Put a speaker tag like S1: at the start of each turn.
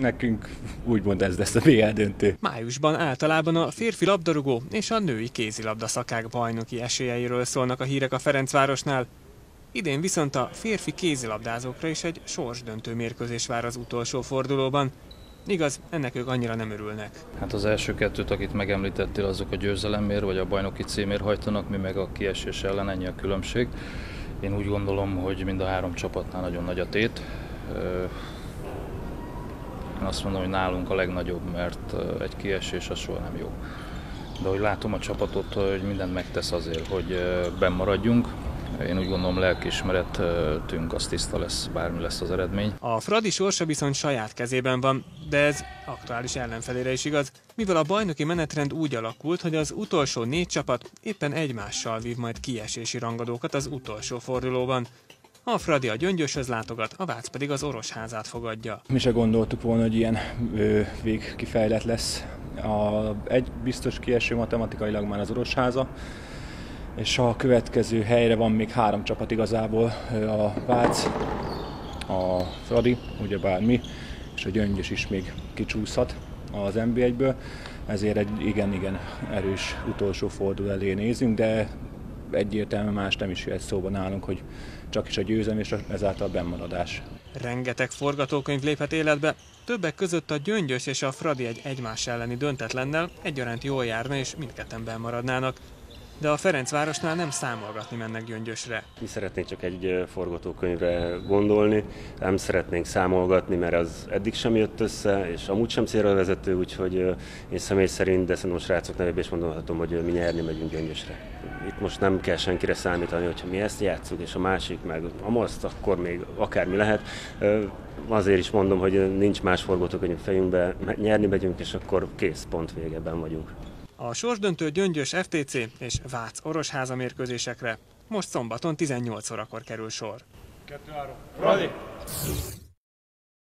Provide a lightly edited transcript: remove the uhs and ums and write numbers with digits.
S1: Nekünk úgymond ez lesz a BL döntő.
S2: Májusban általában a férfi labdarúgó és a női kézilabda szakák bajnoki esélyeiről szólnak a hírek a Ferencvárosnál. Idén viszont a férfi kézilabdázókra is egy sorsdöntő mérkőzés vár az utolsó fordulóban. Igaz, ennek ők annyira nem örülnek.
S3: Hát az első kettőt, akit megemlítettél, azok a győzelemért vagy a bajnoki címért hajtanak, mi meg a kiesés ellen, ennyi a különbség. Én úgy gondolom, hogy mind a három csapatnál nagyon nagy a tét. Én azt mondom, hogy nálunk a legnagyobb, mert egy kiesés az soha nem jó. De hogy látom a csapatot, hogy mindent megtesz azért, hogy benn maradjunk. Én úgy gondolom, lelkiismeretünk az tiszta lesz, bármi lesz az eredmény.
S2: A Fradi sorsa viszont saját kezében van, de ez aktuális ellenfelére is igaz, mivel a bajnoki menetrend úgy alakult, hogy az utolsó 4 csapat éppen egymással vív majd kiesési rangadókat az utolsó fordulóban. A Fradi a Gyöngyöshöz látogat, a Vác pedig az Orosházát fogadja.
S1: Mi se gondoltuk volna, hogy ilyen végkifejlett lesz. Egy biztos kieső matematikailag már az Orosháza, és a következő helyre van még 3 csapat igazából, a Vác, a Fradi, ugyebár mi, és a Gyöngyös is még kicsúszhat az NB1-ből, ezért egy igen erős utolsó forduló elé nézünk, de egyértelműen más nem is jöhet szóba nálunk, hogy csak is a győzelem és ezáltal a bennmaradás.
S2: Rengeteg forgatókönyv léphet életbe, többek között a Gyöngyös és a Fradi egy egymás elleni döntetlennel egyaránt jól járna és mindketten bennmaradnának. De a Ferencvárosnál nem számolgatni mennek Gyöngyösre.
S4: Mi szeretnénk csak egy forgatókönyvre gondolni, nem szeretnénk számolgatni, mert az eddig sem jött össze, és amúgy sem célra vezető, úgyhogy én személy szerint, de szerintem a srácok nevében is mondhatom, hogy mi nyerni megyünk Gyöngyösre. Itt most nem kell senkire számítani, hogyha mi ezt játszunk, és a másik meg amazt, akkor még akármi lehet. Azért is mondom, hogy nincs más forgatókönyv fejünkbe, nyerni megyünk, és akkor kész, pont végeben vagyunk.
S2: A sorsdöntő Gyöngyös FTC és Vác Orosháza mérkőzésekre most szombaton 18 órakor kerül sor.
S5: 2-3. Fradi!